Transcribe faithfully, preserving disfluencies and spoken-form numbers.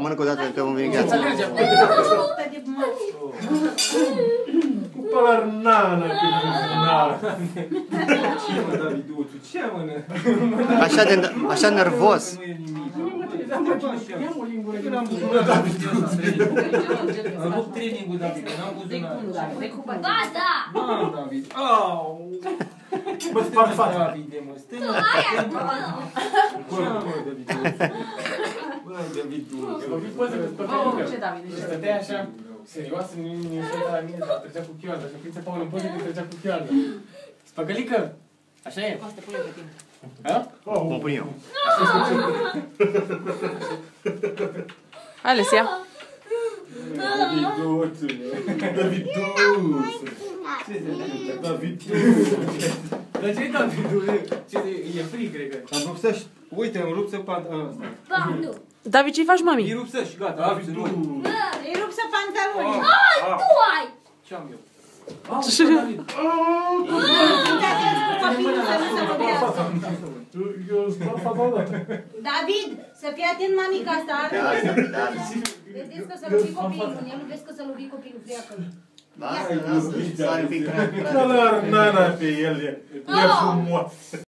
mănânc o dată că vom veni gheață. Cu pălar nana, că nana. Ce mă, Daviduțu, ce mănânc? Așa de, așa nervos. Nu e nimic. Eu n-am buzunat, Daviduțu. Am rupt trainingul, David, n-am buzunat. Ba, da! Ba, David. Au! Mă sparg fața. Davide, mă, stai mă. Acolo, acolo, Daviduțu. Bă, Daviduțu. Vă fi poză cu Oh, ce David? și stătea așa, serioasă, nu nu se uita la mine, dar trecea cu chioarda. Și Crița Paul în poză că trecea cu chioarda. Spăcălică! Așa e? Poate pune pe tine. Ha? Mă pun eu. Alesia. Daviduțu. Daviduțu. Ce se întâmplă? Daviduțu. Dar ce-i Davidul? Ce e frig, cred că. Am rupt să-și... Uite, am rupt să pantaloni ăsta. Ba, nu! David, ce-i faci, Îi mami? rupt să-și, gata. Daviduțu. Îi rup să pantaloni. Ai, tu ai! Ce am eu? Au, David! Copilul să nu se lovească. Eu spun fața o dată. David, să fii atent, mamica asta. Da, da. Vedeți că s-a lovit copilul. El nu vezi că s-a lovit copilul, freacă. Lasă, lasă, sare un pic prea. Pălar nana pe el, e frumos.